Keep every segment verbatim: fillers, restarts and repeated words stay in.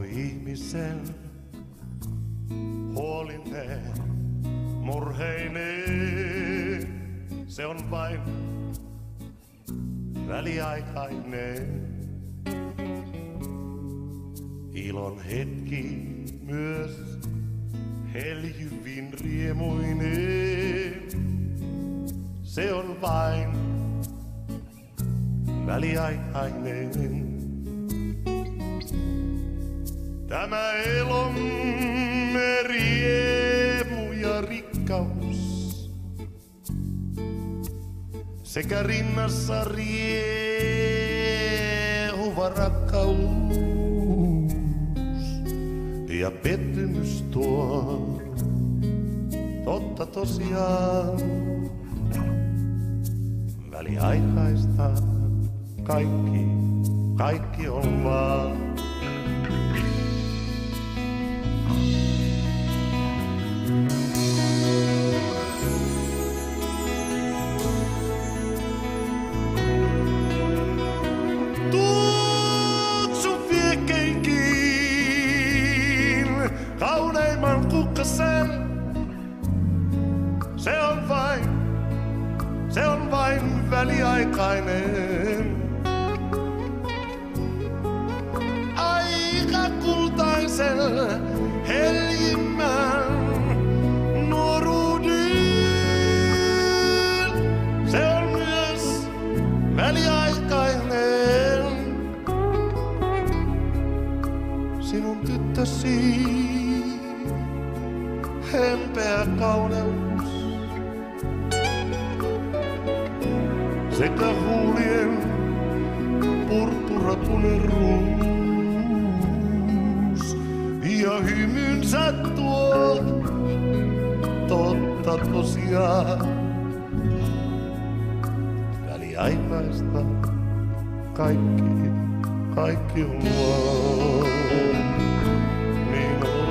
ihmisen huolinen, murheinen, se on vain väliaikainen. Ilon hetki myös helyvin riemuinen, se on vain väliaikainen. Tämä elomme riemu ja rikkaus sekä rinnassa riehuva rakkaus ja pettymys tuo totta tosiaan väliaikaista kaikki, kaikki on vaan. Kauneimman kukkasen, se on vain, se on vain väliaikainen. Aika kultaisen heljimmän nuoruuden, se on myös väliaikainen. Sinun tyttösi hempeä kauneus sekä huulien purppurapuneruus ja hymynsä tuo totta tosiaan väliaikaista kaikki, kaikki on vaan. Niin on.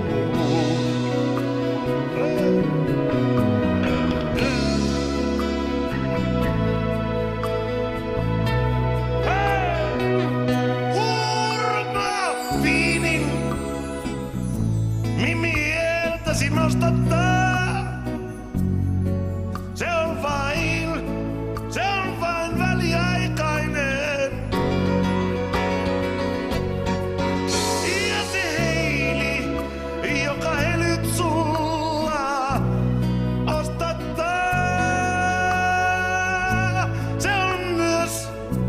Nostattaa. Se on vain, se on vain väliaikainen. Ja se heili, joka helyt sulla ostattaa, se on myös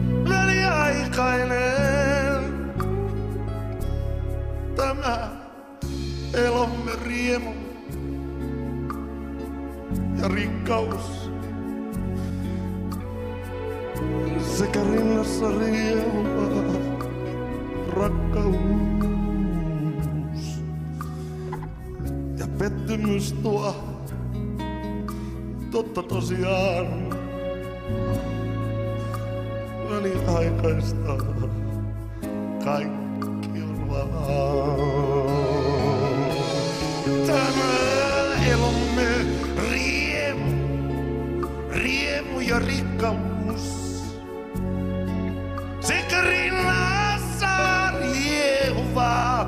väliaikainen. Tämä elomme riemu ja rikkaus sekä rinnassa riehuva rakkaus ja pettymys tuo totta tosiaan väliaikaista kaikki on vaan. Tämä elomme riemu, riemu ja rikkaus sekä rinnassa riehuva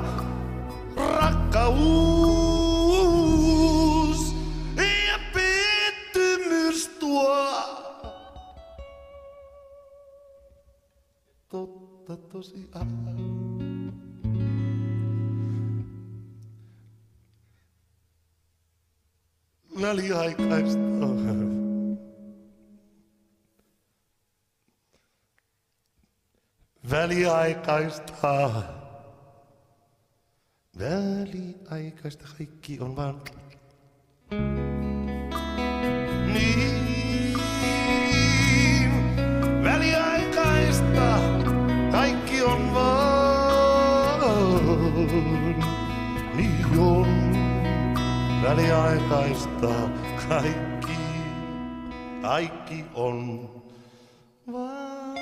rakkaus ja pettymys tuo totta tosiaan. Väliaikaista. Väliaikaista. Väliaikaista kaikki on vaan. Niin. Väliaikaista kaikki on vaan. Niin on. Väliaikaista kaikki, kaikki on vaan.